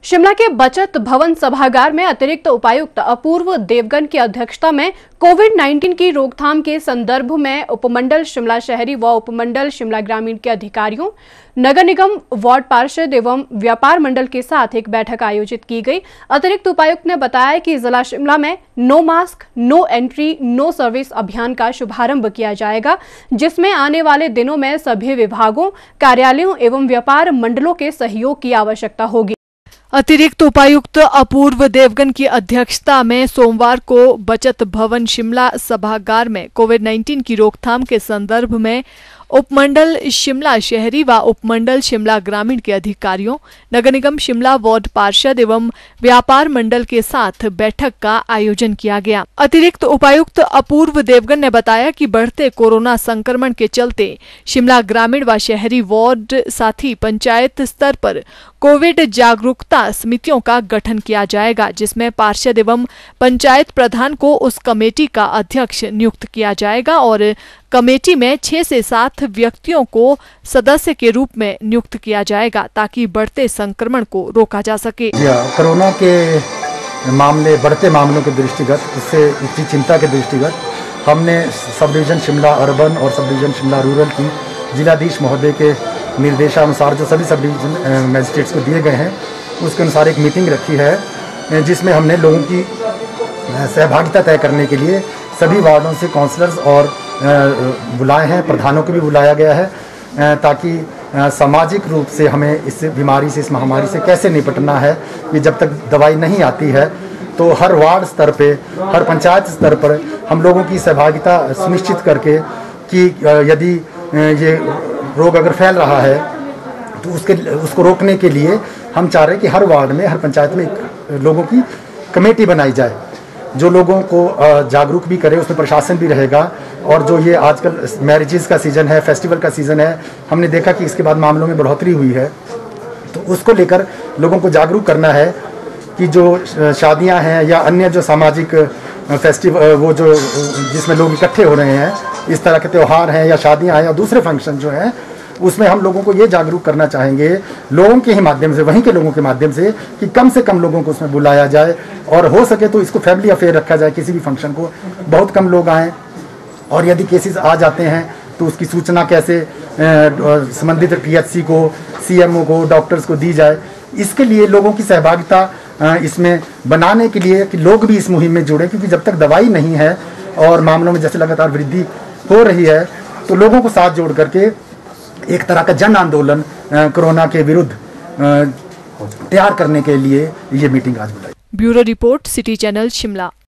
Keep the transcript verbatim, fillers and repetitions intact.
शिमला के बचत भवन सभागार में अतिरिक्त उपायुक्त अपूर्व देवगन की अध्यक्षता में कोविड उन्नीस की रोकथाम के संदर्भ में उपमंडल शिमला शहरी व उपमंडल शिमला ग्रामीण के अधिकारियों, नगर निगम वार्ड पार्षद एवं व्यापार मंडल के साथ एक बैठक आयोजित की गई। अतिरिक्त उपायुक्त ने बताया कि जिला शिमला में no mask no entry no service अभियान का शुभारंभ किया जाएगा, जिसमें आने वाले दिनों में सभी विभागों, कार्यालयों एवं व्यापार मंडलों के सहयोग की आवश्यकता होगी। अतिरिक्त उपायुक्त अपूर्व देवगन की अध्यक्षता में सोमवार को बचत भवन शिमला सभागार में कोविड उन्नीस की रोकथाम के संदर्भ में उपमंडल शिमला शहरी व उपमंडल शिमला ग्रामीण के अधिकारियों, नगर निगम शिमला वार्ड पार्षद एवं व्यापार मंडल के साथ बैठक का आयोजन किया गया। अतिरिक्त उपायुक्त अपूर्व देवगन ने बताया कि बढ़ते कोरोना संक्रमण के चलते शिमला ग्रामीण व शहरी वार्ड साथ ही पंचायत स्तर पर कोविड जागरूकता समितियों का गठन किया जाएगा, जिसमें पार्षद एवं पंचायत प्रधान को उस कमेटी का अध्यक्ष नियुक्त किया जाएगा और कमेटी में छह से सात व्यक्तियों को सदस्य के रूप में नियुक्त किया जाएगा ताकि बढ़ते संक्रमण को रोका जा सके। कोरोना के मामले बढ़ते मामलों के दृष्टिगत, इससे इसकी चिंता के दृष्टिगत हमने सब डिवीजन शिमला अर्बन और सब डिवीजन शिमला रूरल की जिलाधीश महोदय के निर्देशानुसार जो सभी सब डिवीजन मजिस्ट्रेट्स को दिए गए हैं, उसके अनुसार एक मीटिंग रखी है, जिसमें हमने लोगों की सहभागिता तय करने के लिए सभी वार्डों से काउंसलर्स और बुलाए हैं, प्रधानों को भी बुलाया गया है, ताकि सामाजिक रूप से हमें इस बीमारी से, इस महामारी से कैसे निपटना है। ये जब तक दवाई नहीं आती है तो हर वार्ड स्तर पे, हर पंचायत स्तर पर हम लोगों की सहभागिता सुनिश्चित करके कि यदि ये रोग अगर फैल रहा है तो उसके उसको रोकने के लिए हम चाह रहे हैं कि हर वार्ड में, हर पंचायत में एक लोगों की कमेटी बनाई जाए जो लोगों को जागरूक भी करे, उसमें प्रशासन भी रहेगा। और जो ये आजकल मैरिजेस का सीज़न है, फेस्टिवल का सीज़न है, हमने देखा कि इसके बाद मामलों में बढ़ोतरी हुई है, तो उसको लेकर लोगों को जागरूक करना है कि जो शादियां हैं या अन्य जो सामाजिक फेस्टिवल, वो जो जिसमें लोग इकट्ठे हो रहे हैं, इस तरह के त्यौहार हैं या शादियां हैं या दूसरे फंक्शन जो हैं, उसमें हम लोगों को ये जागरूक करना चाहेंगे लोगों के ही माध्यम से, वहीं के लोगों के माध्यम से, कि कम से कम लोगों को उसमें बुलाया जाए और हो सके तो इसको फैमिली अफेयर रखा जाए। किसी भी फंक्शन को बहुत कम लोग आएँ और यदि केसेस आ जाते हैं तो उसकी सूचना कैसे संबंधित पीएचसी को, सीएमओ को, डॉक्टर्स को दी जाए। इसके लिए लोगों की सहभागिता इसमें बनाने के लिए कि लोग भी इस मुहिम में जुड़े, क्योंकि जब तक दवाई नहीं है और मामलों में जैसे लगातार वृद्धि हो रही है तो लोगों को साथ जोड़ करके एक तरह का जन आंदोलन कोरोना के विरुद्ध तैयार करने के लिए ये मीटिंग आज बुलाई। Bureau report, city channel Shimla.